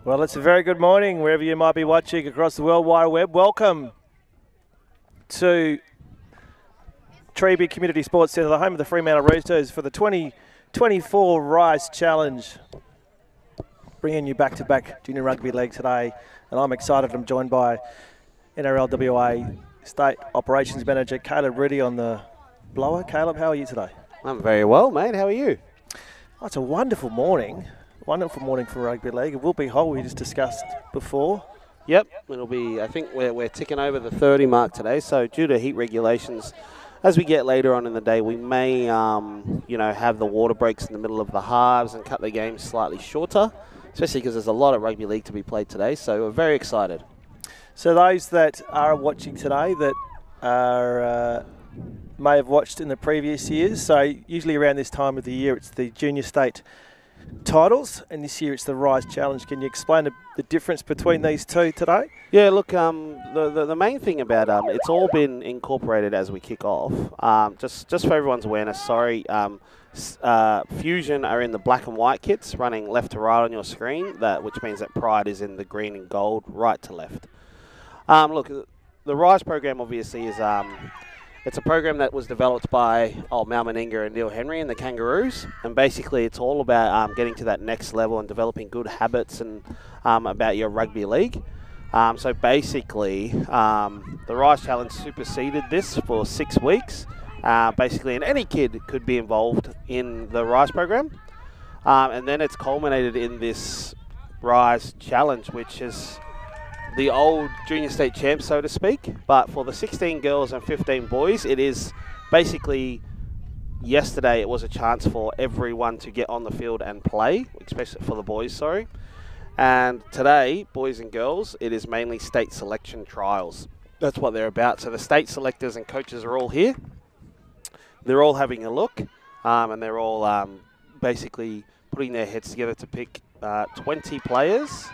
Well, it's a very good morning wherever you might be watching across the World Wide Web. Welcome to Treeby Community Sports Centre, the home of the Fremantle Roosters for the 2024 Rise Challenge. Bringing you back-to-back Junior Rugby League today, and I'm excited. I'm joined by NRL WA State Operations Manager Caleb Riddy on the blower. Caleb, how are you today? I'm very well, mate. How are you? Oh, it's a wonderful morning. Wonderful morning for Rugby League. It will be hot, we just discussed before. Yep, it'll be, I think we're ticking over the 30 mark today, so due to heat regulations, as we get later on in the day, we may, have the water breaks in the middle of the halves and cut the game slightly shorter, especially because there's a lot of Rugby League to be played today, so we're very excited. So those that are watching today that are may have watched in the previous years, so usually around this time of the year it's the Junior State titles, and this year it's the Rise Challenge. Can you explain the difference between these two today? Yeah, look, the main thing about it's all been incorporated as we kick off. Just for everyone's awareness, sorry, Fusion are in the black and white kits, running left to right on your screen, which means that Pride is in the green and gold, right to left. Look, the Rise program obviously is it's a program that was developed by Mal Meninga and Neil Henry and the Kangaroos, and basically it's all about getting to that next level and developing good habits and about your rugby league. So basically, the Rise Challenge superseded this for 6 weeks, basically, and any kid could be involved in the Rise program, and then it's culminated in this Rise Challenge, which is the old junior state champs, so to speak, but for the 16 girls and 15 boys, it is basically, yesterday it was a chance for everyone to get on the field and play, especially for the boys, sorry. And today, boys and girls, it is mainly state selection trials. That's what they're about. So the state selectors and coaches are all here. They're all having a look, and they're all basically putting their heads together to pick 20 players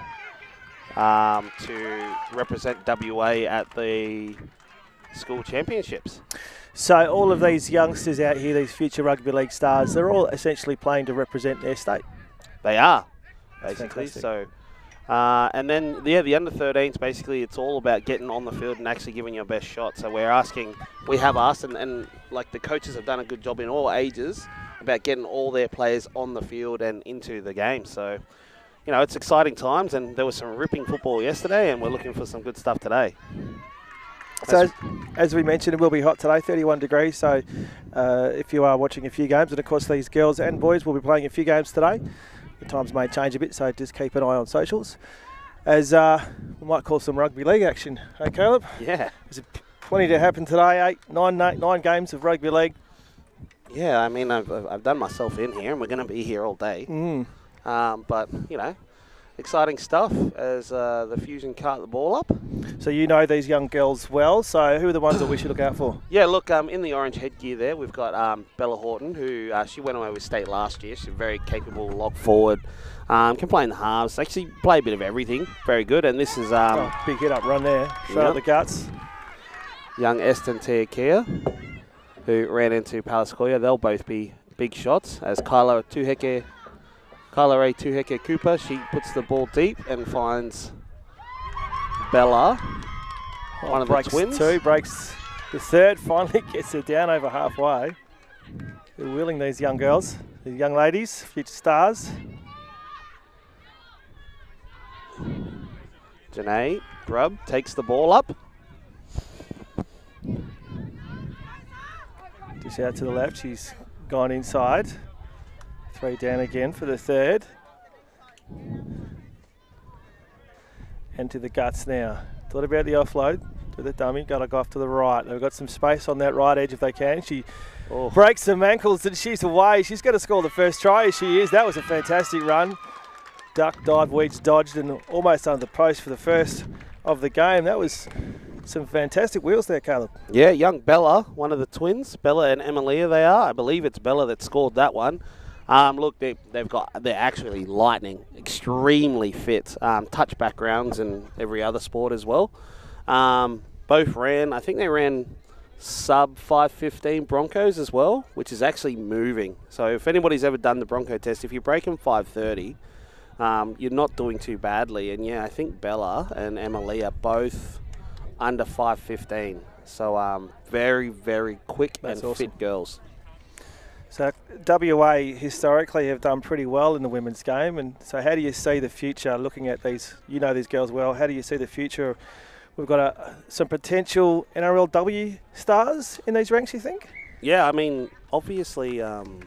to represent WA at the school championships. So all of these youngsters out here, these future rugby league stars, they're all essentially playing to represent their state. They are, basically. So, and then, the under-13s, basically, it's all about getting on the field and actually giving your best shot. So we have asked, and like the coaches have done a good job in all ages about getting all their players on the field and into the game. So, it's exciting times, and there was some ripping football yesterday, and we're looking for some good stuff today. So, as we mentioned, it will be hot today, 31 degrees. So, if you are watching a few games, and of course these girls and boys will be playing a few games today, the times may change a bit, so just keep an eye on socials. As we might call some rugby league action, hey Caleb? Yeah. There's plenty to happen today, nine games of rugby league. Yeah, I mean, I've done myself in here, and we're going to be here all day. But, exciting stuff as the Fusion cart the ball up. So you know these young girls well, so who are the ones that we should look out for? Yeah, look, in the orange headgear there, we've got Bella Horton, who she went away with state last year. She's very capable, lock forward, can play in the halves, actually play a bit of everything, very good. And this is... big hit up run there, show out the guts. Young Eston Teakea, who ran into Palaskoya. They'll both be big shots, as Kyla Ray Tuheke Cooper, she puts the ball deep and finds Bella, one of the twins. Breaks the third, finally gets her down over halfway. They're willing, these young girls, these young ladies, future stars. Janae Grubb takes the ball up. Just out to the left, she's gone inside. 3 down again for the third. And to the guts now. Thought about the offload to the dummy, got to go off to the right. They've got some space on that right edge if they can. She breaks some ankles and she's away. She's going to score the first try as she is. That was a fantastic run. Duck, dive, weeds, dodged and almost under the post for the first of the game. That was some fantastic wheels there, Caleb. Yeah, young Bella, one of the twins. Bella and Emilia they are. I believe it's Bella that scored that one. Look, they're actually lightning, extremely fit, touch backgrounds and every other sport as well. Both ran, I think they ran sub 5:15 Broncos as well, which is actually moving. So if anybody's ever done the Bronco test, if you break them 5:30, you're not doing too badly. And yeah, I think Bella and Emily are both under 5'15". So very, very quick and fit girls. So WA historically have done pretty well in the women's game, and so how do you see the future looking at these, you know these girls well, how do you see the future? We've got some potential NRLW stars in these ranks, you think? Yeah, I mean, obviously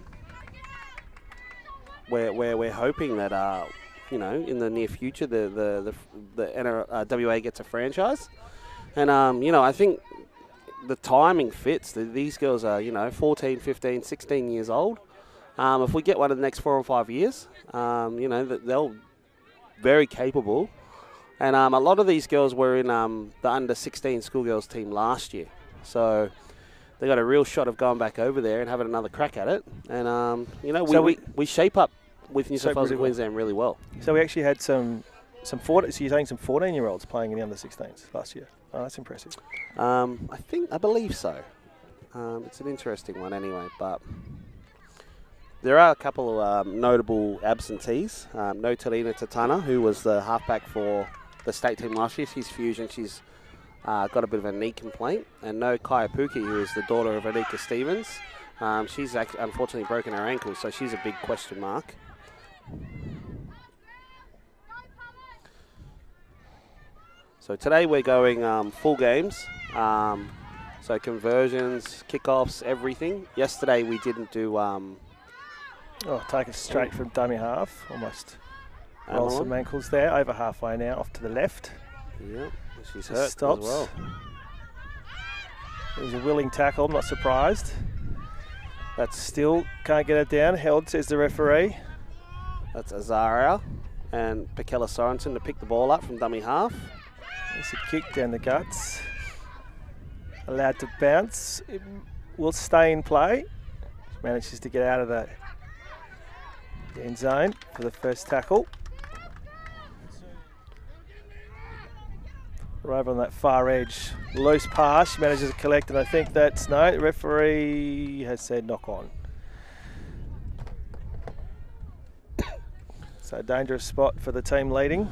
we're hoping that, you know, in the near future the WA gets a franchise. And, you know, I think the timing fits. These girls are, you know, 14, 15, 16 years old. If we get one in the next 4 or 5 years, you know, they'll very capable. And a lot of these girls were in the under-16 schoolgirls team last year. So they got a real shot of going back over there and having another crack at it. And, you know, we shape up with New South Wales and Queensland really well. So we actually had some 14-year-olds playing in the under-16s last year. Oh, that's impressive. I believe so. It's an interesting one anyway, but there are a couple of notable absentees. No Talina Tatana, who was the halfback for the state team last year. She's fusion. She's got a bit of a knee complaint. And no Kaya Puki, who is the daughter of Anika Stevens. She's unfortunately broken her ankle, so she's a big question mark. So today we're going full games, so conversions, kickoffs, everything. Yesterday we didn't do... take it straight from dummy half, almost roll some ankles there, over halfway now, off to the left. Yeah, she's hurt stops. As well. It was a willing tackle, I'm not surprised. But still can't get it down, held, says the referee. That's Azaria and Pakela Sorensen to pick the ball up from dummy half. There's a kick down the guts. Allowed to bounce. It will stay in play. Manages to get out of the end zone for the first tackle. We're over on that far edge. Loose pass. She manages to collect, and I think that's no. The referee has said knock on. So dangerous spot for the team leading.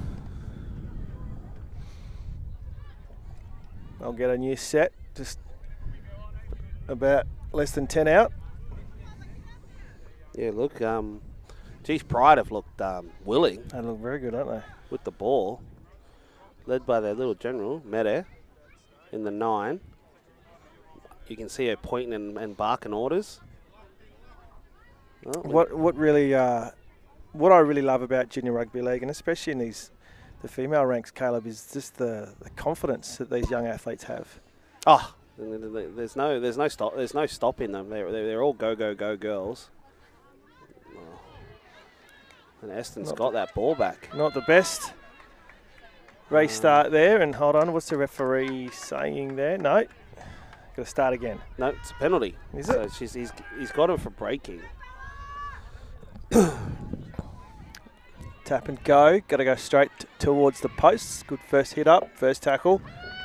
I'll get a new set, just about less than 10 out. Yeah, look, geez, Pride have looked willing. They look very good, aren't they? With the ball, led by their little general, Mede, in the 9. You can see her pointing and barking orders. Oh, what I really love about junior rugby league, and especially in the female ranks, Caleb, is just the confidence that these young athletes have. Oh, there's no stopping them. They're all go girls. Oh. And Eston's got that ball back. Not the best restart there, and hold on, what's the referee saying there? No, got to start again. No, it's a penalty. Is it? So he's got him for breaking. Tap and go. Got to go straight towards the posts. Good first hit up, first tackle.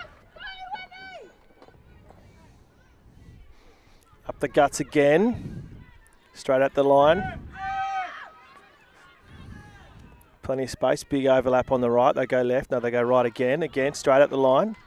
Up the guts again. Straight at the line. Plenty of space. Big overlap on the right. They go left. No, they go right again. Again, straight at the line.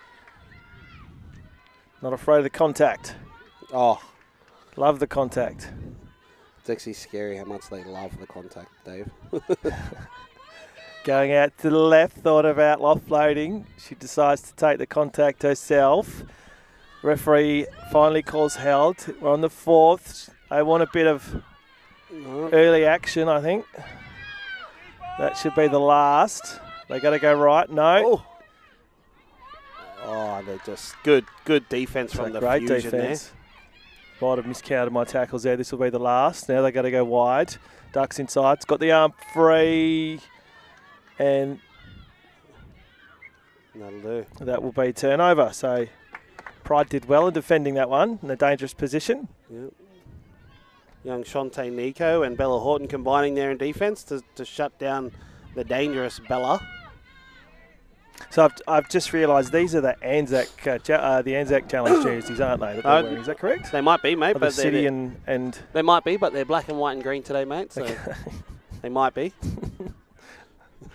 Not afraid of the contact. Oh. Love the contact. It's actually scary how much they love the contact, Dave. Going out to the left, thought about offloading. She decides to take the contact herself. Referee finally calls held. We're on the 4th. They want a bit of early action, I think. That should be the last. They got to go right. No. Oh, they're just good defense from the great Fusion defense. There. Might have miscounted my tackles there. This will be the last. Now they got to go wide. Ducks inside. It's got the arm free. And that'll do. That will be turnover. So Pride did well in defending that one in a dangerous position. Yep. Young Shantae Nico and Bella Horton combining there in defence to shut down the dangerous Bella. So I've just realised these are the Anzac Challenge jerseys, aren't they? That they're wearing. Is that correct? They might be, mate. But the city and they might be, but they're black and white and green today, mate. So they might be.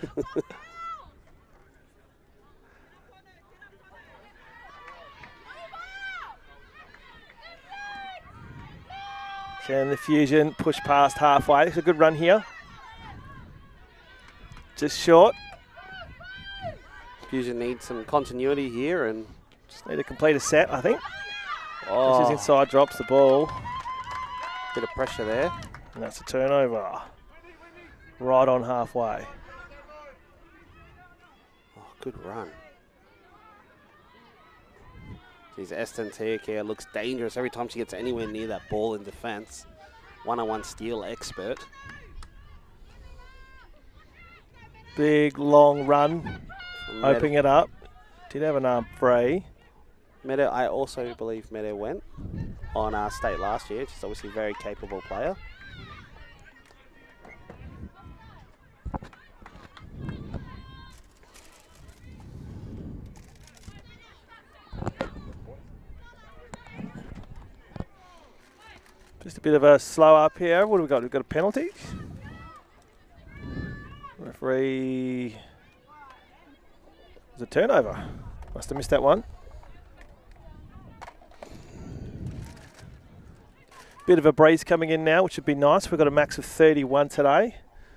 Can the Fusion push past halfway? It's a good run here. Just short. Fusion needs some continuity here and just need to complete a set, I think. Oh. This is inside, drops the ball. Bit of pressure there. And that's a turnover. Right on halfway. Oh, good run. Geez, Eston Tearcare looks dangerous every time she gets anywhere near that ball in defence. 101 steal expert. Big, long run. Opening it up. Did have an arm free. Meta, I also believe Meta went on our state last year. She's obviously a very capable player. Just a bit of a slow up here. What have we got? We've got a penalty. Referee. There's a turnover. Must have missed that one. Bit of a breeze coming in now, which would be nice. We've got a max of 31 today.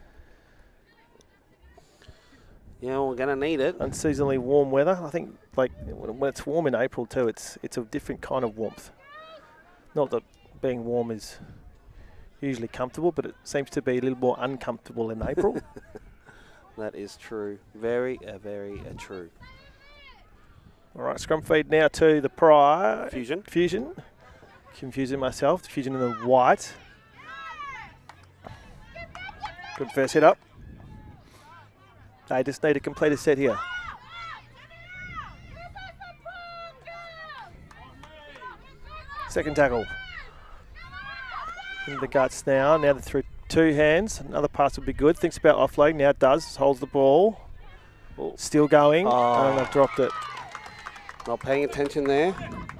Yeah, we're going to need it. Unseasonably warm weather. I think like when it's warm in April too, it's a different kind of warmth. Not that being warm is usually comfortable, but it seems to be a little more uncomfortable in April. That is true. Very true. All right, scrum feed now to the Pride. Fusion. Confusing myself. The Fusion in the white. Good first hit up. They just need to complete a set here. Second tackle. In the guts now. Now they're through two hands. Another pass would be good. Thinks about offloading. Now it does. Holds the ball. Still going. And they've dropped it. Not paying attention there.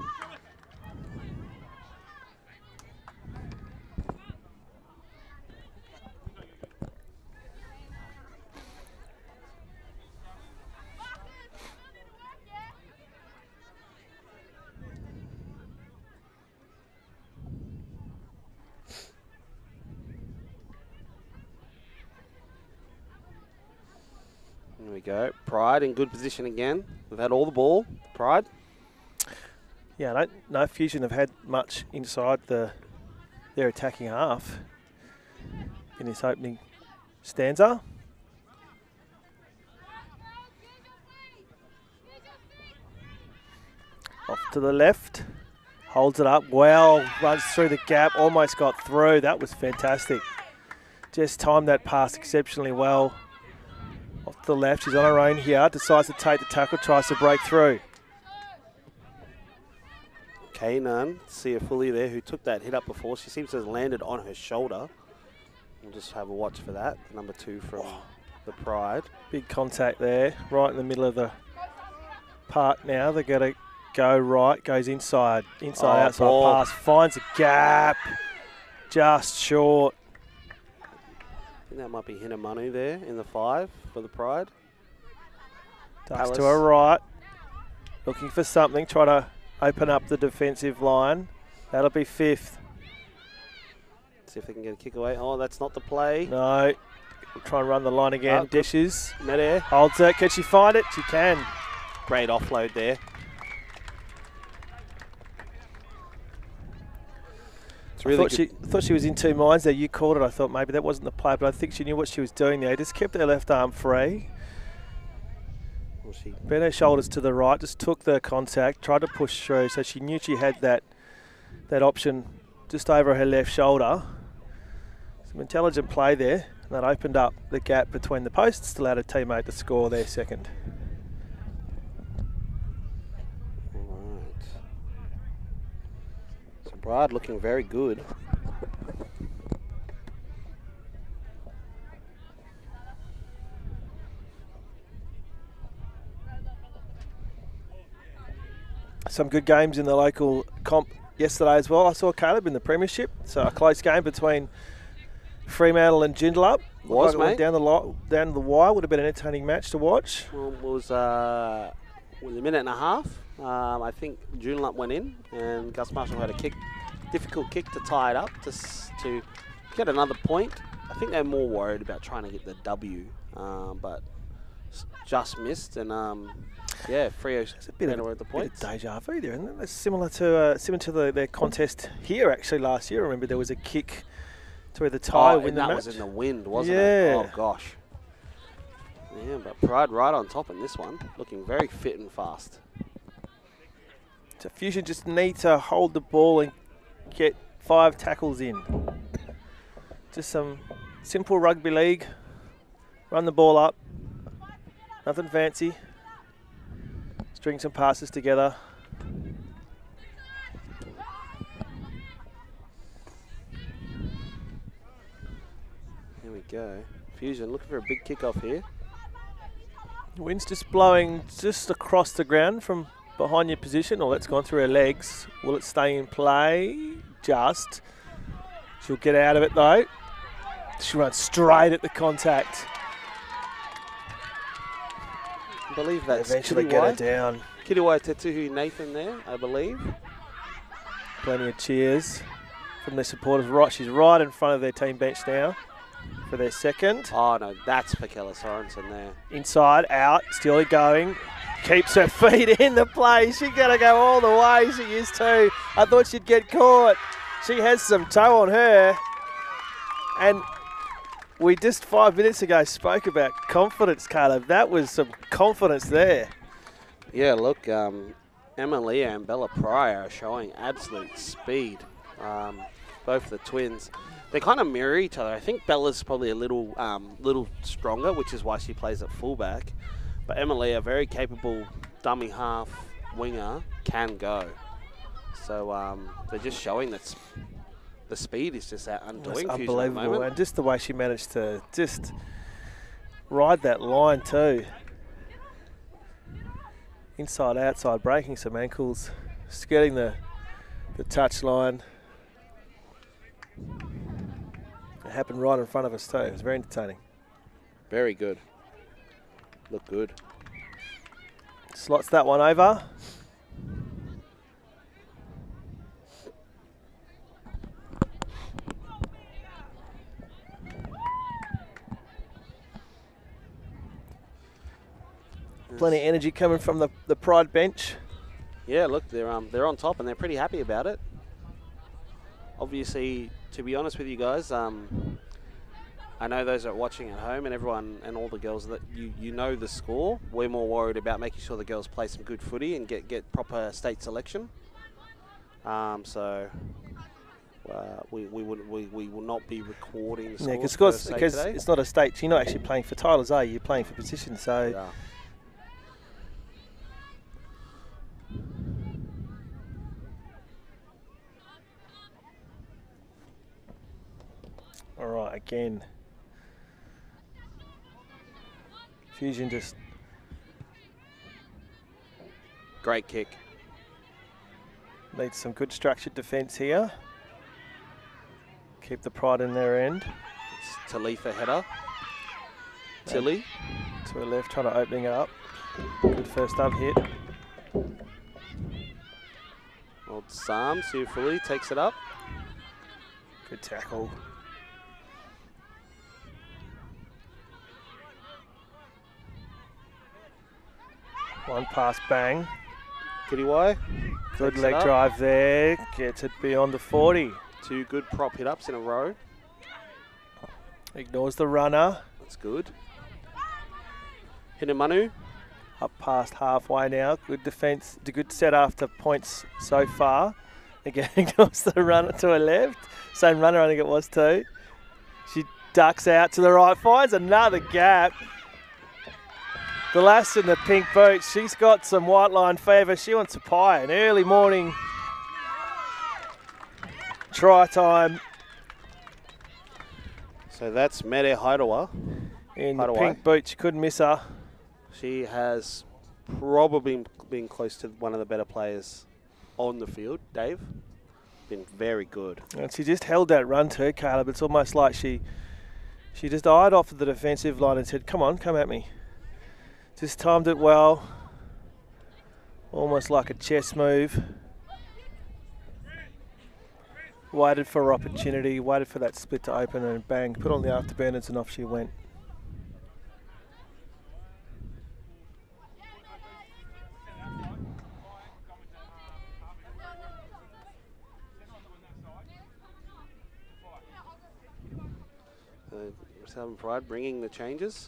There we go. Pride in good position again. We've had all the ball. Pride. Yeah, I don't know Fusion have had much inside their attacking half in this opening stanza. Off to the left. Holds it up well. Runs through the gap. Almost got through. That was fantastic. Just timed that pass exceptionally well. Off to the left. She's on her own here. Decides to take the tackle. Tries to break through. Kanan, see her fully there, who took that hit up before. She seems to have landed on her shoulder. We'll just have a watch for that. Number 2 from the Pride. Big contact there, right in the middle of the park now. They're going to go right, goes inside, outside ball. Pass, finds a gap, just short. I think that might be Hinamanu there in the 5 for the Pride. Ducks to her right, looking for something, try to open up the defensive line. That'll be 5th. See if they can get a kick away. Oh, that's not the play. No. We'll try and run the line again. Dishes. Mid-air. Holds it. Can she find it? She can. Great offload there. It's really I thought she was in two minds there. You called it. I thought maybe that wasn't the play, but I think she knew what she was doing there. Just kept her left arm free. Bent her shoulders to the right, just took the contact, tried to push through, so she knew she had that option just over her left shoulder. Some intelligent play there, and that opened up the gap between the posts, allowed her teammate to score their second. All right. So Brad looking very good. Some good games in the local comp yesterday as well. I saw Caleb in the premiership, so a close game between Fremantle and Joondalup. Was, Looked like it mate. went down the wire. Would have been an entertaining match to watch. Well, it was a minute and a half. I think Joondalup went in, and Gus Marshall had a difficult kick to tie it up to get another point. I think they're more worried about trying to get the W, but just missed. And yeah, Freo ran away with the points. Bit of deja vu there, isn't it? That's similar to their contest here actually last year. I remember there was a kick to where the tie win the match. That was in the wind, wasn't it? Oh gosh. Yeah, but Pride right on top in this one, looking very fit and fast. So Fusion just need to hold the ball and get 5 tackles in. Just some simple rugby league. Run the ball up. Nothing fancy. String some passes together. Here we go. Fusion looking for a big kickoff here. Wind's just blowing just across the ground from behind your position. Oh, that's gone through her legs. Will it stay in play? Just. She'll get out of it though. She runs straight at the contact. I believe that's eventually get her down. Kiriwai Tetuhu Nathan there, I believe. Plenty of cheers from their supporters. Right, she's right in front of their team bench now for their second. Oh no, that's Pakela Sorensen there. Inside, out, still going. Keeps her feet in the play. She's going to go all the way. She is too. I thought she'd get caught. She has some toe on her. And we just 5 minutes ago spoke about confidence, Caleb. That was some confidence there. Yeah, look, Emma Leah and Bella Pryor are showing absolute speed. Both the twins. They kind of mirror each other. I think Bella's probably a little stronger, which is why she plays at fullback. But Emma Leah, very capable dummy half winger, can go. So they're just showing that the speed is just undoing. That's unbelievable. And just the way she managed to just ride that line too. Inside, outside, breaking some ankles, skirting the touch line. It happened right in front of us too. It was very entertaining. Very good. Look good. Slots that one over. Plenty of energy coming from the Pride bench. Yeah, look, they're on top and they're pretty happy about it. Obviously, to be honest with you guys, I know those that are watching at home and everyone and all the girls that you know the score. We're more worried about making sure the girls play some good footy and get proper state selection. We will not be recording the scores because it's not a state. You're not actually playing for titles, are you? You're playing for position. So. Yeah. All right, again. Fusion just... Great kick. Needs some good structured defence here. Keep the Pride in their end. It's Talifa header. Tilly. To her left, trying to opening up. Good first up hit. Old Sam Siufuli takes it up. Good tackle. One pass, bang. Kiriwai. Good leg drive there. Gets it beyond the 40. 2 good prop hit-ups in a row. Ignores the runner. That's good. Hinamanu. Up past halfway now. Good defence. Good set after points so far. Again, ignores the runner to her left. Same runner, I think it was too. She ducks out to the right. Finds another gap. The lass in the pink boots, she's got some white line fever. She wants a pie. An early morning try time. So that's Mere Haidawa. In the pink boots, you couldn't miss her. She has probably been close to one of the better players on the field, Dave. been very good. And she just held that run too, Caleb. It's almost like she just eyed off the defensive line and said, come on, come at me. Just timed it well. Almost like a chess move. Waited for her opportunity, waited for that split to open and bang, put on the afterburners and off she went. Southern Pride bringing the changes.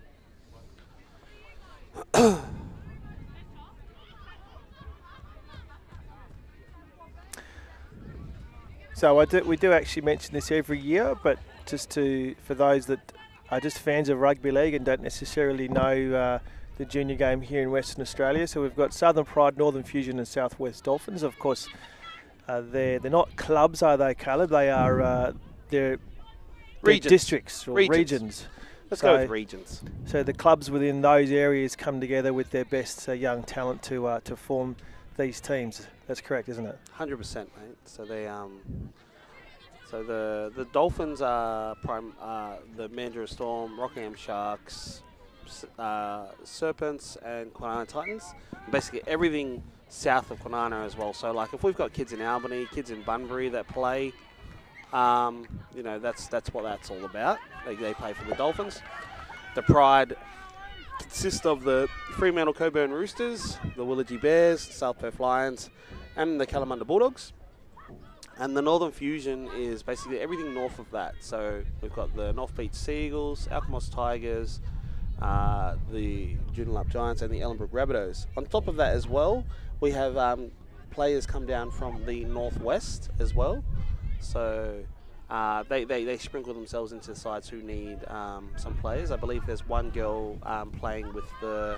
So we do actually mention this every year, but just for those that are just fans of rugby league and don't necessarily know the junior game here in Western Australia. So we've got Southern Pride, Northern Fusion and Southwest Dolphins. Of course, they're not clubs, are they, Caleb? They are they're districts or regions. Let's go with regions. So the clubs within those areas come together with their best young talent to form these teams. That's correct, isn't it? 100%, mate. So they so the Dolphins are the Mandurah Storm, Rockingham Sharks, Serpents, and Kwinana Titans. Basically everything south of Kwinana as well. So like if we've got kids in Albany, kids in Bunbury that play. You know, that's what that's all about. They play for the Dolphins. The Pride consists of the Fremantle Coburn Roosters, the Willagee Bears, South Perth Lions, and the Kalamunda Bulldogs. And the Northern Fusion is basically everything north of that. So we've got the North Beach Seagulls, Alkimos Tigers, the Joondalup Giants, and the Ellenbrook Rabbitohs. On top of that as well, we have players come down from the northwest as well. So they sprinkle themselves into the sides who need some players. I believe there's one girl playing with the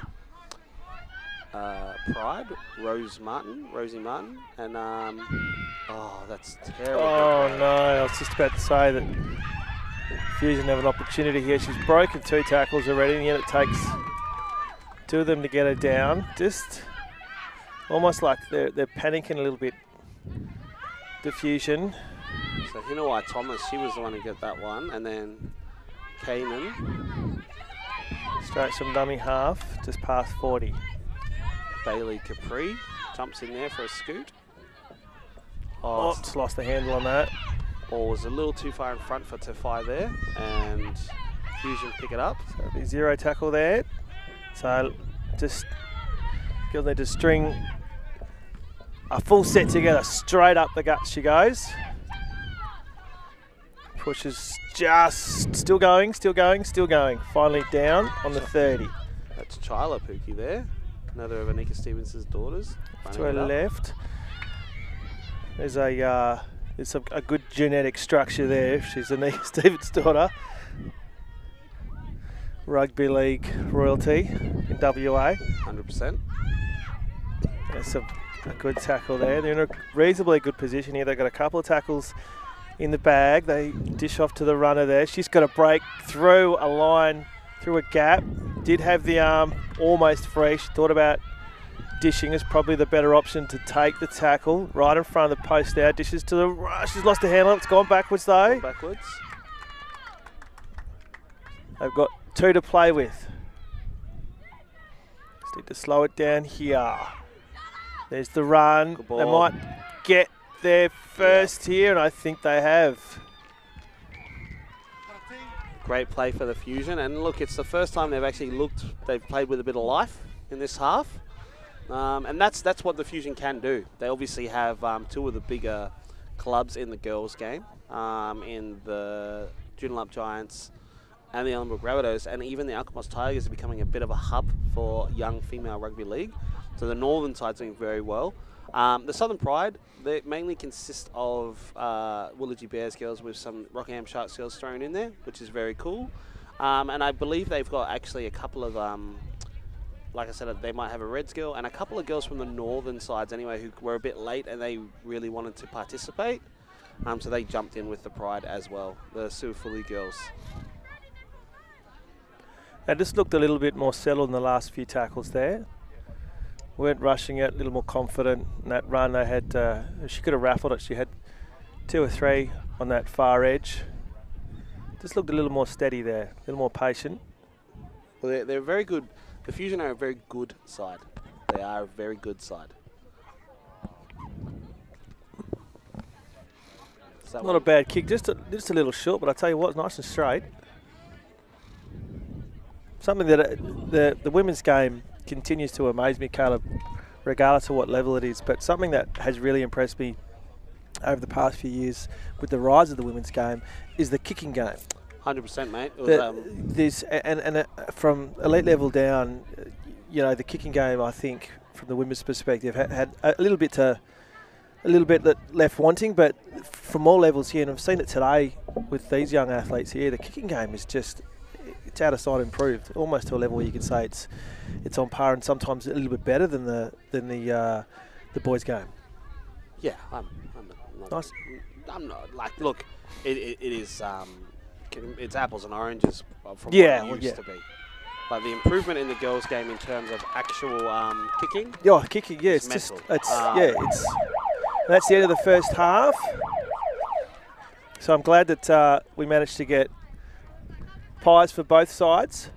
Pride, Rosie Martin, and oh, that's terrible. Oh no, I was just about to say that Fusion have an opportunity here. She's broken 2 tackles already, and yet it takes 2 of them to get her down. Just almost like they're panicking a little bit. The Fusion. So Hinawai Thomas, she was the one who got that one, and then Kanan. Straight from dummy half, just past 40. Bailey Capri jumps in there for a scoot. Oh, just lost the handle on that. Ball was a little too far in front for Tefai there, and Fusion pick it up. So it'll be 0 tackle there. So just you'll need to string a full set together, straight up the gut she goes. Pushes just still going. Finally down on the 30. That's Chyla Pookie there, another of Anika Stevens' daughters. To her left. There's a good genetic structure there. She's Anika Stevens' daughter. Rugby league royalty in WA. 100%. That's a good tackle there. They're in a reasonably good position here. They've got a couple of tackles in the bag. They dish off to the runner there. She's got to break through a line, through a gap. Did have the arm almost free. She thought about dishing is probably the better option to take the tackle. Right in front of the post there. Dishes to the... She's lost the handle. It's gone backwards though. Backwards. They've got 2 to play with. Just need to slow it down here. There's the run. They might get there first here, and I think they have. Great play for the Fusion, and look, it's the first time they've played with a bit of life in this half, and that's what the Fusion can do. They obviously have 2 of the bigger clubs in the girls' game, in the Joondalup Giants and the Ellenbrook Rabbitohs, and even the Alkimos Tigers are becoming a bit of a hub for young female rugby league. So the northern side's doing very well. The Southern Pride, they mainly consist of Willagee Bears girls with some Rockingham Sharks girls thrown in there, which is very cool. And I believe they've got actually a couple of, like I said, they might have a Reds girl and a couple of girls from the northern sides anyway who were a bit late and they really wanted to participate. So they jumped in with the Pride as well, the Suafuli girls. They just looked a little bit more settled in the last few tackles there. Weren't rushing it, a little more confident in that run. They had, she could have raffled it. She had 2 or 3 on that far edge. Just looked a little more steady there, a little more patient. Well, they're very good. The Fusion are a very good side. They are a very good side. Not a bad kick, just a little short, but I tell you what, nice and straight. Something that the women's game continues to amaze me, Caleb, regardless of what level it is, but something that has really impressed me over the past few years with the rise of the women's game is the kicking game. 100%, mate. It was, from elite level down, you know, the kicking game, I think, from the women's perspective, had a little bit that left wanting, but from all levels here, and I've seen it today with these young athletes here, the kicking game is just, it's out of sight improved, almost to a level where you could say it's on par and sometimes a little bit better than the boys' game. Yeah, I'm Nice. I'm not like. Look, it is. It's apples and oranges from Yeah, what well, it used to be. But the improvement in the girls' game in terms of actual kicking. Yeah, kicking. Yeah, it's mental. just that's the end of the first half. So I'm glad that we managed to get pies for both sides.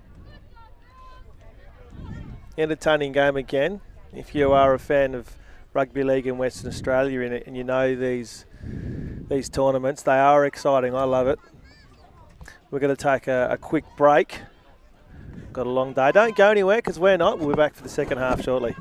Entertaining game again. If you are a fan of rugby league in Western Australia and you know these tournaments, they are exciting. I love it. We're going to take a quick break. Got a long day. Don't go anywhere because we're not. We'll be back for the second half shortly.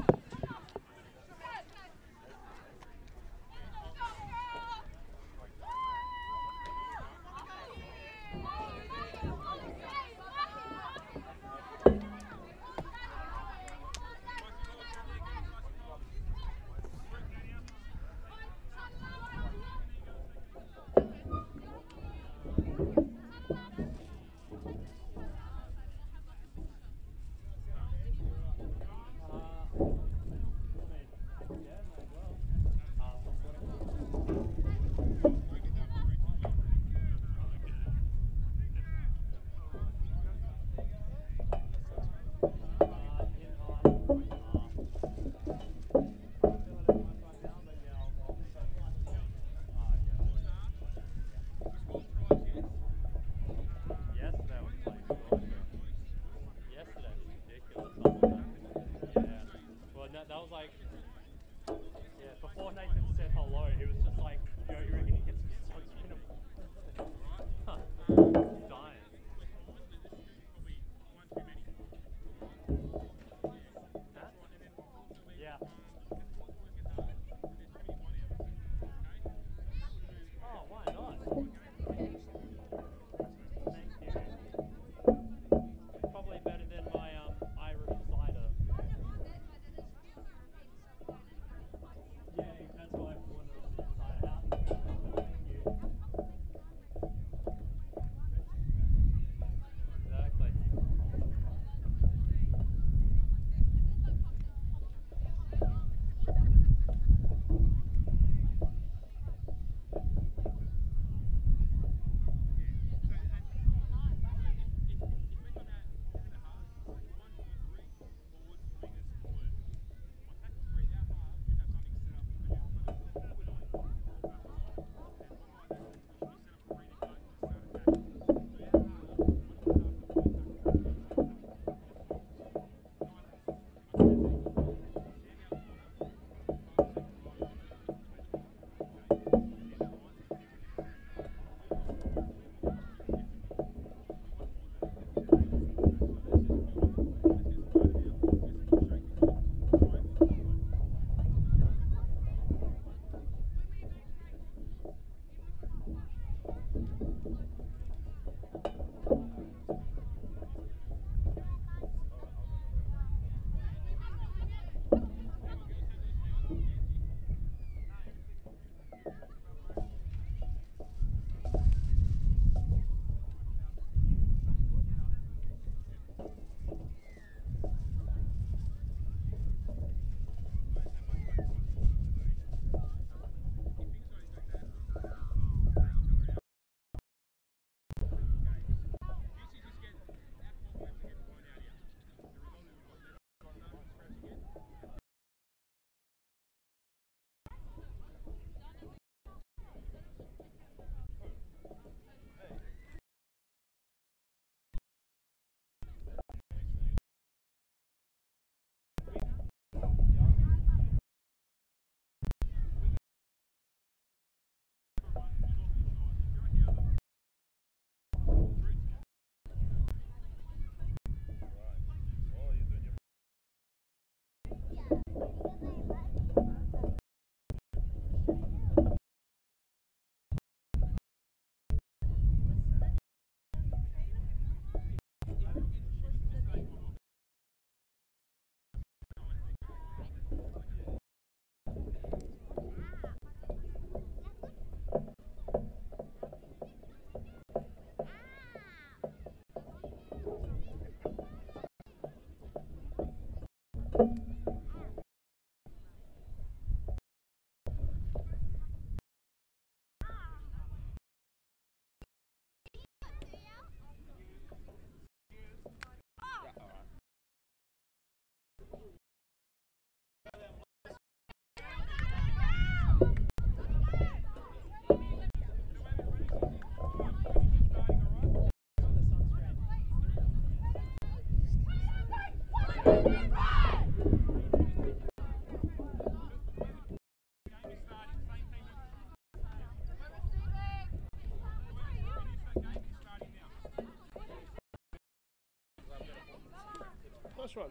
That's right.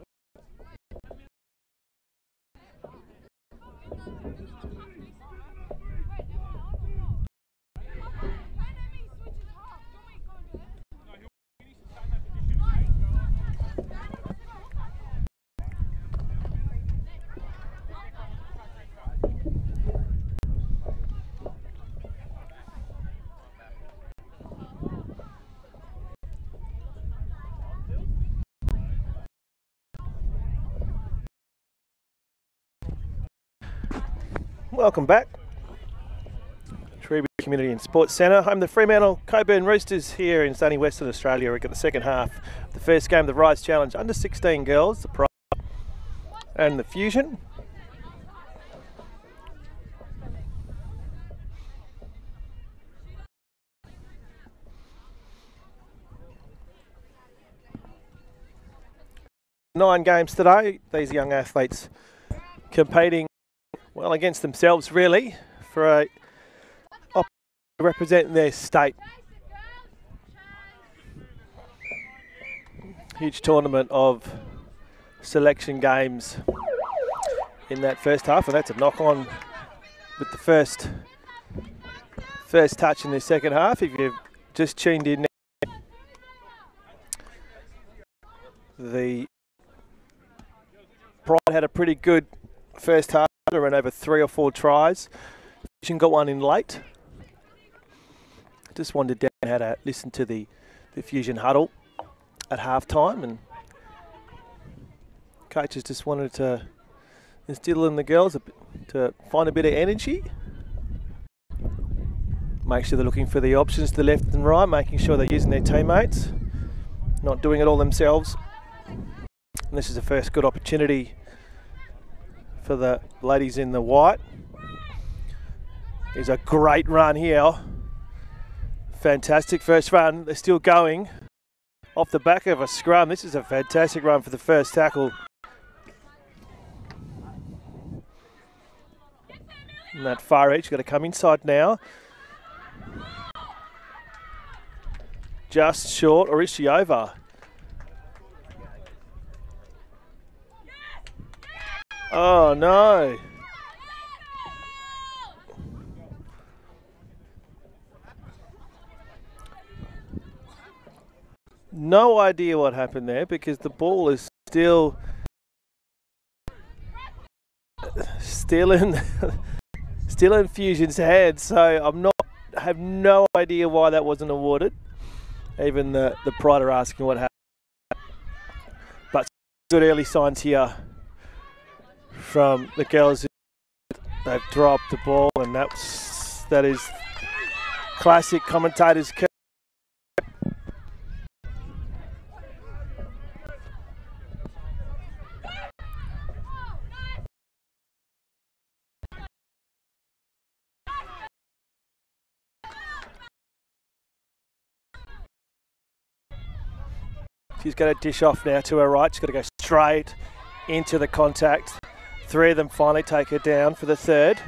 Welcome back. Treeby Community and Sports Centre, home to the Fremantle Coburn Roosters here in sunny Western Australia. We've got the second half, the first game of the Rise Challenge, under 16 girls, the Pride and the Fusion. Nine games today. These young athletes competing well against themselves, really, for a representing their state. Huge tournament of selection games in that first half, and that's a knock-on with the first touch in the second half. If you've just tuned in now, the Pride had a pretty good first half, ran over 3 or 4 tries. Fusion got one in late. Just wondered down how to listen to the Fusion huddle at halftime, and coaches just wanted to instill in the girls to find a bit of energy, make sure they're looking for the options to the left and right, making sure they're using their teammates, not doing it all themselves. And this is the first good opportunity for the ladies in the white. There's a great run here. Fantastic first run. They're still going off the back of a scrum. This is a fantastic run for the first tackle. And that far edge got to come inside now. Just short, or is she over? Oh no. No idea what happened there, because the ball is still in Fusion's hands. So have no idea why that wasn't awarded. Even the Pride are asking what happened. But good early signs here from the girls. They've dropped the ball, and that is classic commentators. She's going to dish off now to her right. She's got to go straight into the contact. 3 of them finally take her down for the third.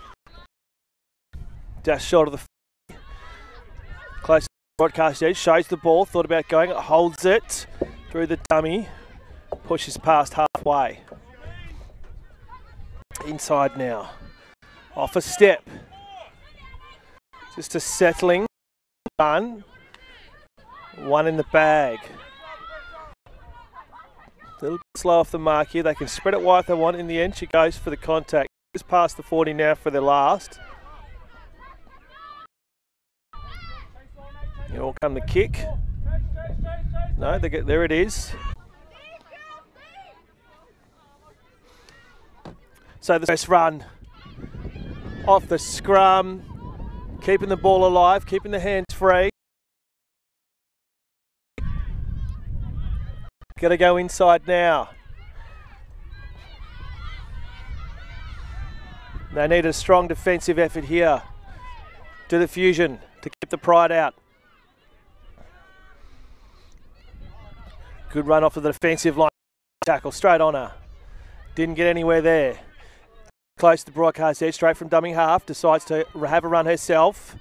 Just short of the close broadcast edge. Shows the ball. Thought about going. It holds it through the dummy. Pushes past halfway. Inside now. Off a step. Just a settling run. One in the bag. A little bit slow off the mark here. They can spread it wide if they want. In the end, she goes for the contact. Just past the 40 now for their last. Here will come the kick. No, there it is. So the first run off the scrum, keeping the ball alive, keeping the hands free. Got to go inside now. They need a strong defensive effort here to the Fusion to keep the pride out. Good run off of the defensive line. Tackle straight on her. Didn't get anywhere there. Close to the broadcast edge, straight from dummy half. Decides to have a run herself.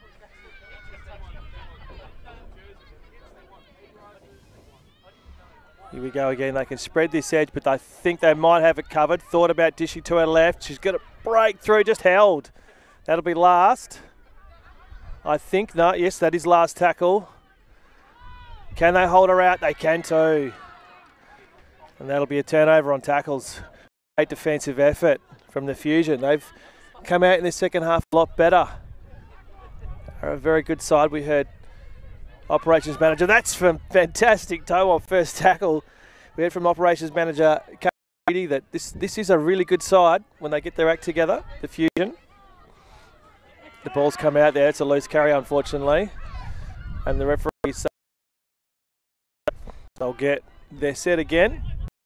Here we go again. They can spread this edge, but I think they might have it covered. Thought about dishing to her left. She's got a breakthrough, just held. That'll be last. I think, no, yes, that is last tackle. Can they hold her out? They can too. And that'll be a turnover on tackles. Great defensive effort from the Fusion. They've come out in the second half a lot better. They're a very good side. We heard Operations Manager. That's from fantastic toe off first tackle. We heard from Operations Manager Katie that this is a really good side when they get their act together, the Fusion. The ball's come out there. It's a loose carry, unfortunately. And the referees, they'll get their set again.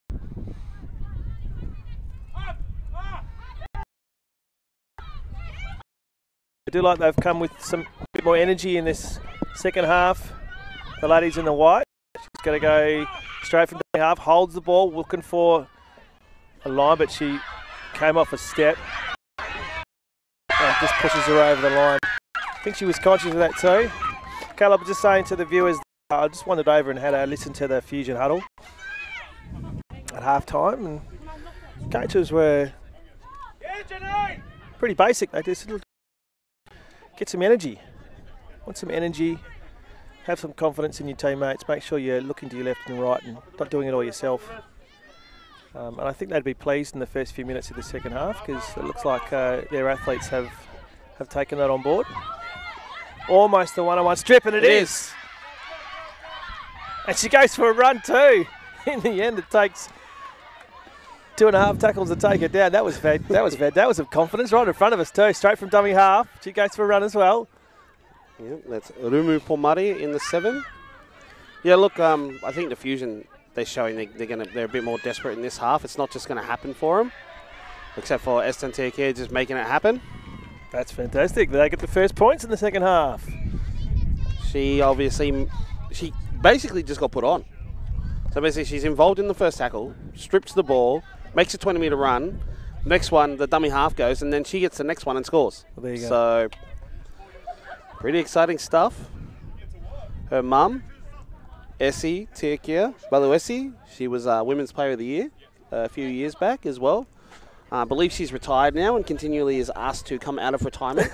I do like they've come with some bit more energy in this second half. The ladies in the white. She's going to go straight from the half, holds the ball, looking for a line, but she came off a step and just pushes her over the line. I think she was conscious of that too. Caleb, just saying to the viewers, I just wandered over and had a listen to the Fusion huddle at half time, and coaches were pretty basic. They just get some energy. Want some energy, have some confidence in your teammates, make sure you're looking to your left and right and not doing it all yourself. And I think they'd be pleased in the first few minutes of the second half because it looks like their athletes have taken that on board. Almost the one-on-one strip, and it is. And she goes for a run too. In the end, it takes 2.5 tackles to take her down. That was some confidence right in front of us too. Straight from dummy half. She goes for a run as well. Yeah, that's Rumu Pomari in the 7. Yeah, look, I think the Fusion, they're showing they're a bit more desperate in this half. It's not just going to happen for them, except for Eston Tekir just making it happen. That's fantastic. They get the first points in the second half. She basically just got put on. So basically she's involved in the first tackle, strips the ball, makes a 20-metre run. Next one, the dummy half goes, and then she gets the next one and scores. Well, there you go. So pretty exciting stuff. Her mum, Essie Tekir Baluesi, she was Women's Player of the Year a few years back as well. I believe she's retired now and continually is asked to come out of retirement.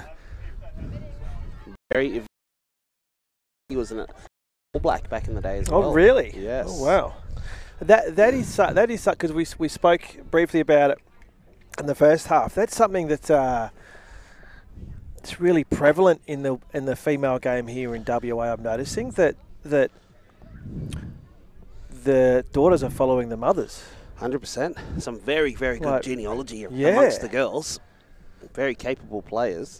He was an All Black back in the day as well. Oh, really? Yes. Oh, wow. That is because we spoke briefly about it in the first half. That's something that it's really prevalent in the female game here in WA. I'm noticing that the daughters are following the mothers. 100%. Some very, very good genealogy amongst the girls. Very capable players.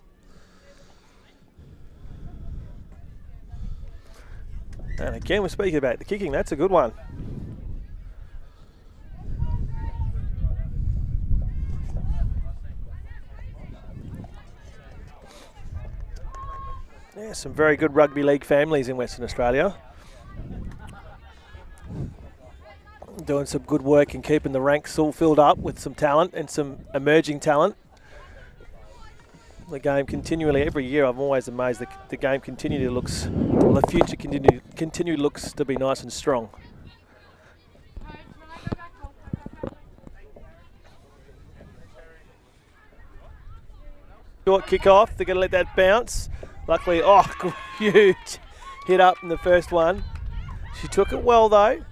And again, we're speaking about the kicking. That's a good one. Yeah, some very good rugby league families in Western Australia. Doing some good work and keeping the ranks all filled up with some talent and some emerging talent. The game continually, every year, I'm always amazed that the game continually looks, well, the future continually looks to be nice and strong. Short kick off, they're going to let that bounce. Luckily, huge hit up in the first one. She took it well though.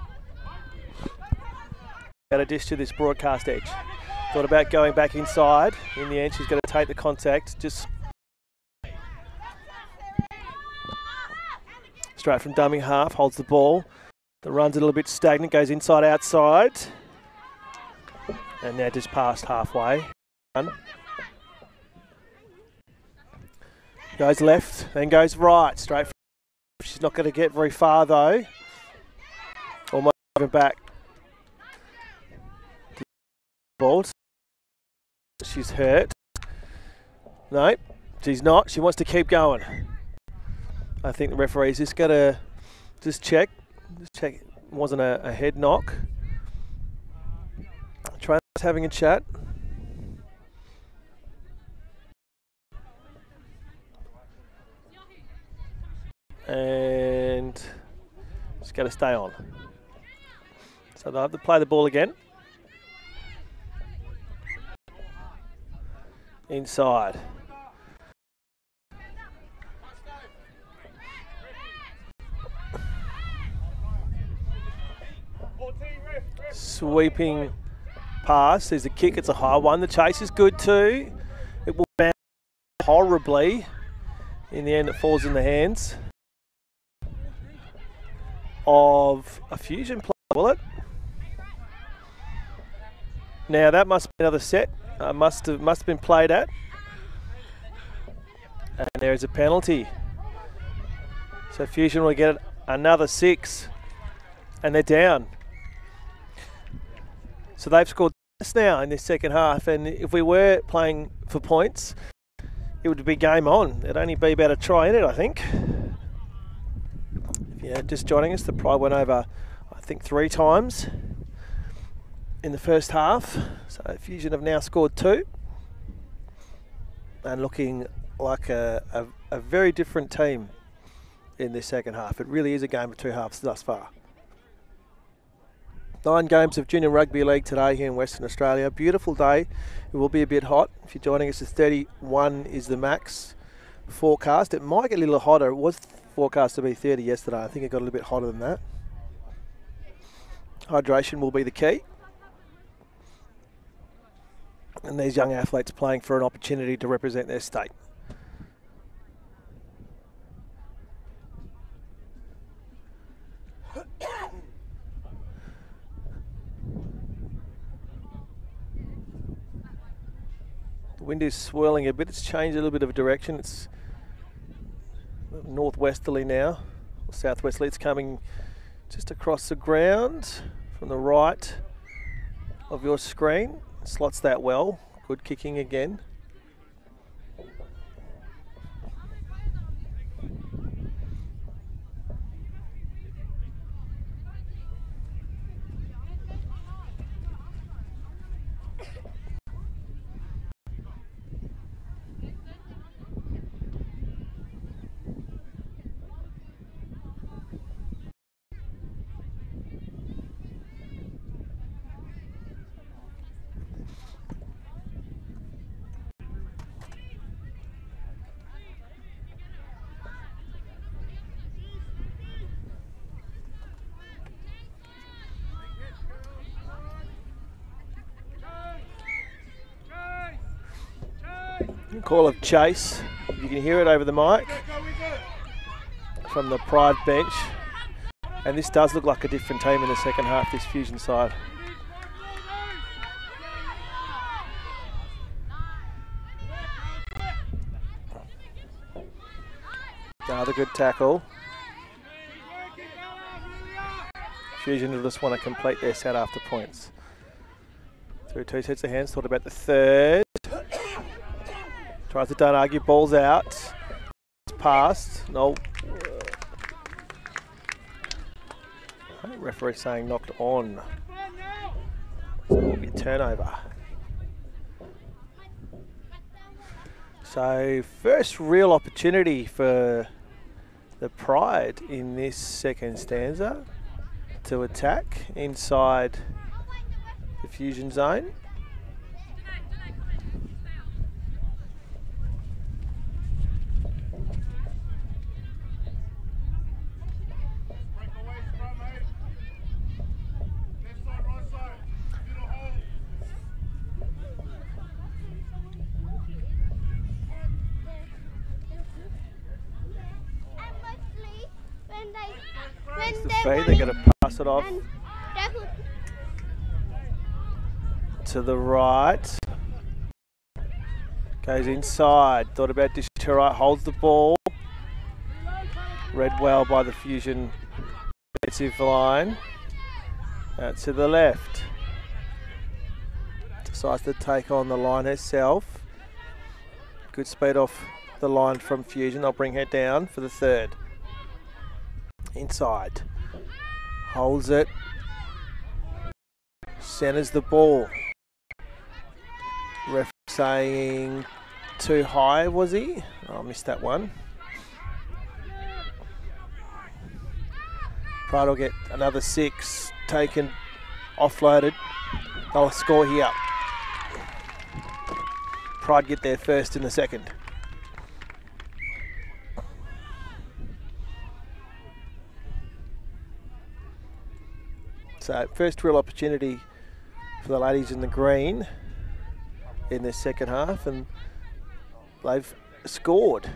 Got a dish to this broadcast edge. Thought about going back inside. In the end, she's going to take the contact. Just straight from dummy half, holds the ball. The run's a little bit stagnant, goes inside, outside. And now just past halfway. Goes left, then goes right, straight. She's not going to get very far though. Almost even back. Balls. She's hurt. No, she's not. She wants to keep going. I think the referee's just got to check. Just check it wasn't a head knock. Trainer's having a chat. And just got to stay on. So they'll have to play the ball again. Inside. Sweeping pass. There's a kick. It's a high one. The chase is good too. It will bounce horribly. In the end, it falls in the hands of a Fusion player, will it? Now that must be another set. Must have been played at. And there is a penalty. So Fusion will get another 6. And they're down. So they've scored just now in this second half. And if we were playing for points, it would be game on. It'd only be about a try in it, I think. Yeah, just joining us, the Pride went over, I think, 3 times in the first half. So Fusion have now scored 2 and looking like a very different team in this second half. It really is a game of 2 halves thus far. 9 games of Junior Rugby League today here in Western Australia. Beautiful day. It will be a bit hot. If you're joining us, it's 31 is the max forecast. It might get a little hotter. It was forecast to be 30 yesterday. I think it got a little bit hotter than that. Hydration will be the key. And these young athletes playing for an opportunity to represent their state. The wind is swirling a bit. It's changed a little bit of direction. It's northwesterly now, or southwesterly. It's coming just across the ground from the right of your screen. Slots that well. Good kicking again. Call of chase. You can hear it over the mic from the Pride bench. And this does look like a different team in the second half, this Fusion side. Another good tackle. Fusion will just want to complete their set after points. Through 2 sets of hands, thought about the third. Tries to don't argue, ball's out. It's passed. No. Referee saying knocked on. So it will be a turnover. So first real opportunity for the Pride in this second stanza to attack inside the Fusion zone. They're going to pass it off to the right. Goes inside. Thought about dishing to right. Holds the ball. Read well by the Fusion defensive line. Out to the left. Decides to take on the line herself. Good speed off the line from Fusion. They'll bring her down for the third. Inside. Holds it. Centers the ball. Ref saying too high, was he? Oh, I missed that one. Pride will get another 6 taken, offloaded. They'll score here. Pride get there first in the second. So first real opportunity for the ladies in the green in the second half, and they've scored.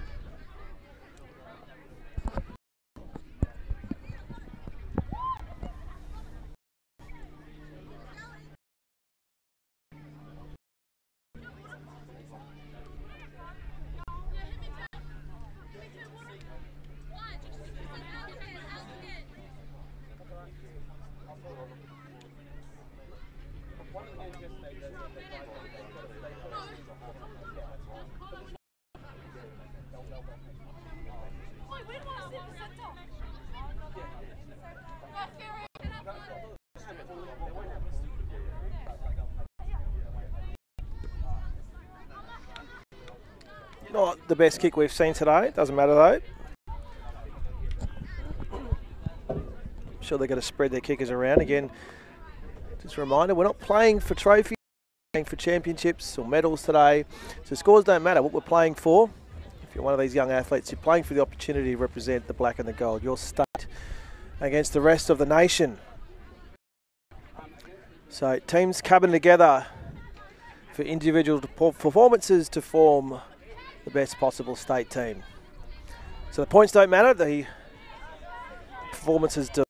Not the best kick we've seen today. Doesn't matter though. I'm sure they're going to spread their kickers around again. Just a reminder, we're not playing for trophies, we're playing for championships or medals today. So scores don't matter. What we're playing for, if you're one of these young athletes, you're playing for the opportunity to represent the black and the gold, your state, against the rest of the nation. So teams coming together for individual performances to form the best possible state team. So the points don't matter, the performances do.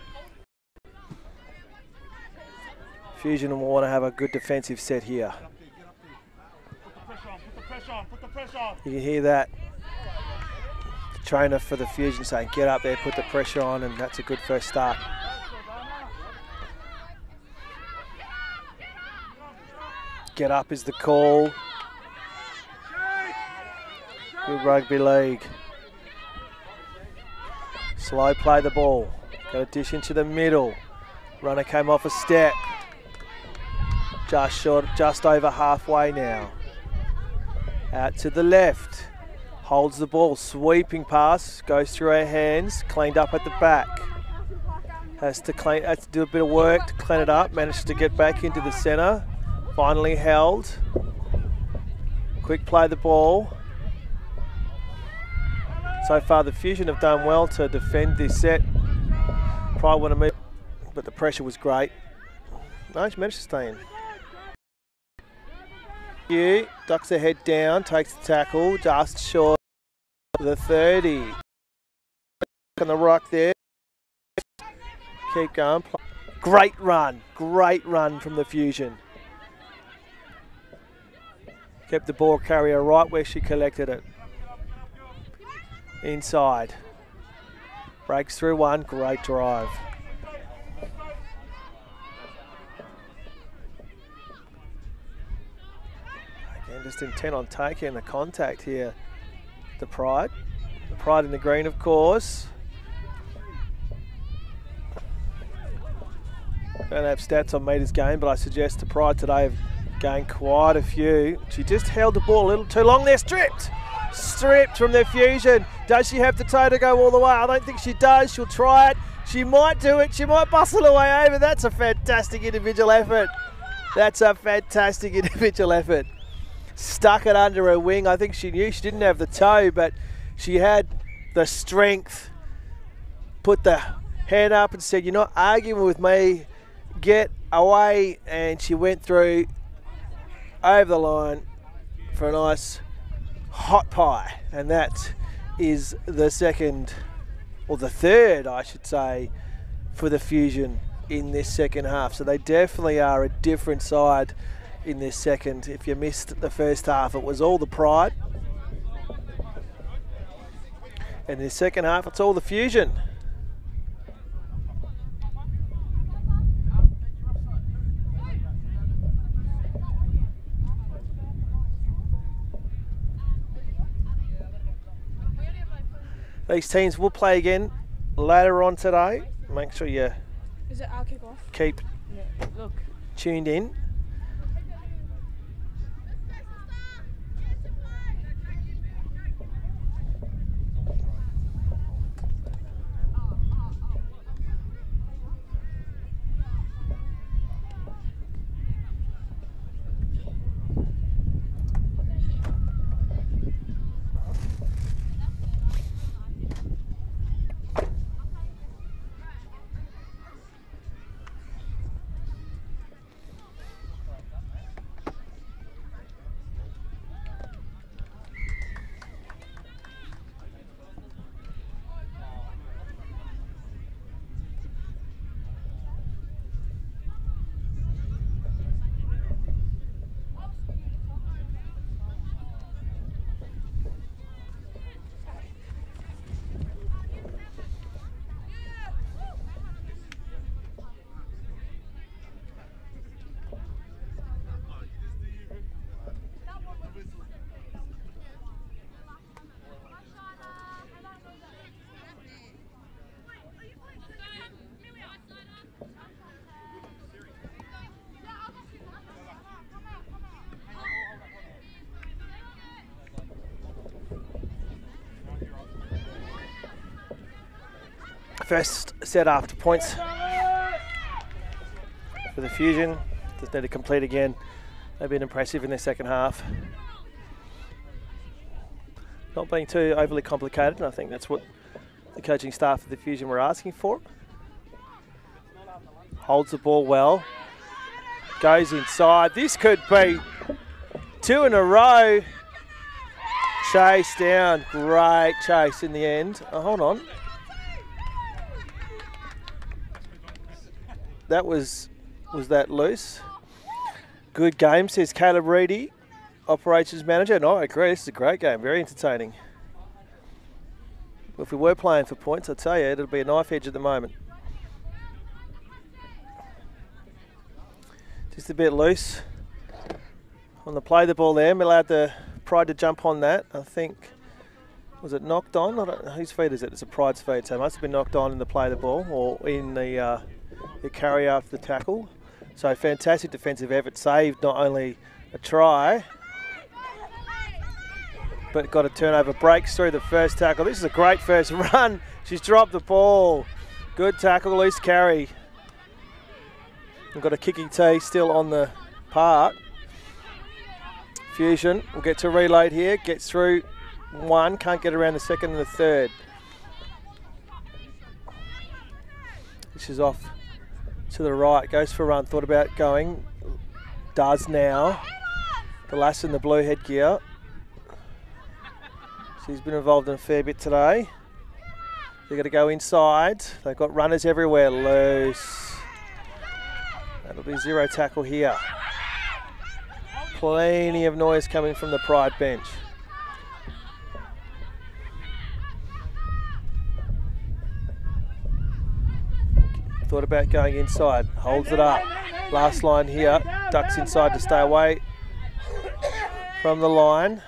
Fusion will want to have a good defensive set here. You can hear that. The trainer for the Fusion saying, get up there, put the pressure on, and that's a good first start. Get up is the call. Good rugby league. Slow play the ball. Got a dish into the middle. Runner came off a step. Just short, just over halfway now. Out to the left. Holds the ball. Sweeping pass. Goes through her hands. Cleaned up at the back. Has to do a bit of work to clean it up. Managed to get back into the centre. Finally held. Quick play the ball. So far the Fusion have done well to defend this set. Probably want to move, but the pressure was great. No, she managed to stay in. Hugh ducks her head down, takes the tackle, just short of the 30. On the rock there. Keep going. Great run from the Fusion. Kept the ball carrier right where she collected it. Inside. Breaks through one, great drive. Again, just intent on taking the contact here. The Pride. The Pride in the green, of course. Don't have stats on metres gained, but I suggest the Pride today have gained quite a few. She just held the ball a little too long there, stripped! Stripped from the Fusion. Does she have the toe to go all the way? I don't think she does. She'll try it. She might do it. She might bustle her way over. That's a fantastic individual effort. That's a fantastic individual effort. Stuck it under her wing. I think she knew she didn't have the toe, but she had the strength. Put the hand up and said, you're not arguing with me. Get away. And she went through over the line for a nice hot pie, and that is the second, or the third I should say, for the Fusion in this second half. So they definitely are a different side in this second. If you missed the first half, it was all the Pride. And in the second half, it's all the Fusion. These teams will play again later on today. Make sure you Is it our kick-off? keep Yeah. Look. tuned in. First set after points for the Fusion. Just need to complete again. They've been impressive in their second half. Not being too overly complicated, and I think that's what the coaching staff of the Fusion were asking for. Holds the ball well. Goes inside. This could be 2 in a row. Chase down. Great chase in the end. Oh, hold on. That was that loose? Good game, says Caleb Reedy, operations manager. No, I agree. This is a great game. Very entertaining. If we were playing for points, I'd tell you, it'll be a knife edge at the moment. Just a bit loose on the play the ball there. I'm allowed the Pride to jump on that. I think, was it knocked on? I don't know whose feet is it? It's a Pride's feet, so it must have been knocked on in the play the ball or in the carry after the tackle. So fantastic defensive effort. Saved not only a try, but got a turnover. Breaks through the first tackle. This is a great first run. She's dropped the ball. Good tackle, loose carry. We've got a kicking tee still on the park. Fusion will get to reload here. Gets through one. Can't get around the second and the third. This is off to the right, goes for a run, thought about going, does now. The lass in the blue headgear. She's been involved in a fair bit today. They're going to go inside. They've got runners everywhere, loose. That'll be zero tackle here. Plenty of noise coming from the Pride bench. Thought about going inside, holds it up. Last line here, ducks inside to stay away from the line.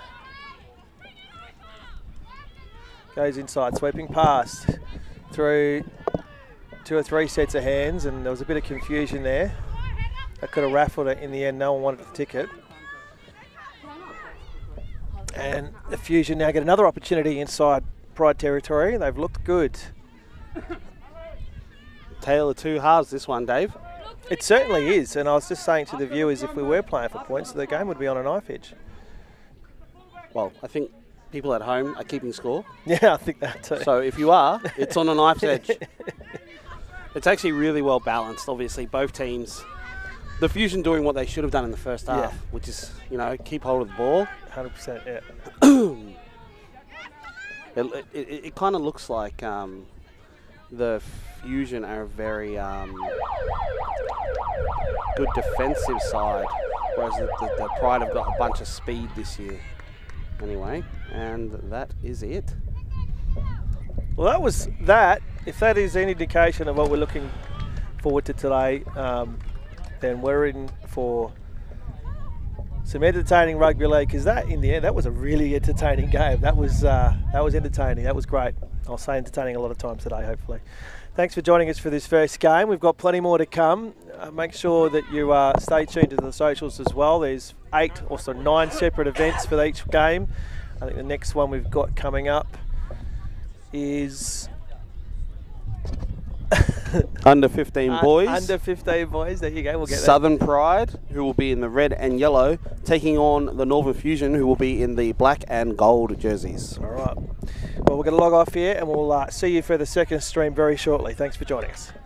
Goes inside, sweeping past through 2 or 3 sets of hands, and there was a bit of confusion there. That could have raffled it in the end. No one wanted the ticket. And the Fusion now get another opportunity inside Pride territory. They've looked good. Tale of two halves, this one, Dave. It certainly is, and I was just saying to the viewers, if we were playing for points, the game would be on a knife edge. Well, I think people at home are keeping score. Yeah, I think that too. So if you are, it's on a knife's edge. It's actually really well balanced, obviously, both teams. The Fusion doing what they should have done in the first half, which is, you know, keep hold of the ball. 100%, yeah. It kind of looks like the Fusion are a very good defensive side, whereas the Pride have got a bunch of speed this year. Anyway, and that is it. Well, that was that. If that is any indication of what we're looking forward to today, then we're in for some entertaining rugby league, because that, in the end, that was a really entertaining game. That was entertaining. That was great. I'll say entertaining a lot of times today, hopefully. Thanks for joining us for this first game. We've got plenty more to come. Make sure that you stay tuned to the socials as well. There's 9 separate events for each game. I think the next one we've got coming up is Under 15 boys. Under 15 boys. There you go. We'll get Southern Pride, who will be in the red and yellow, taking on the Northern Fusion, who will be in the black and gold jerseys. All right. Well, we're going to log off here, and we'll see you for the second stream very shortly. Thanks for joining us.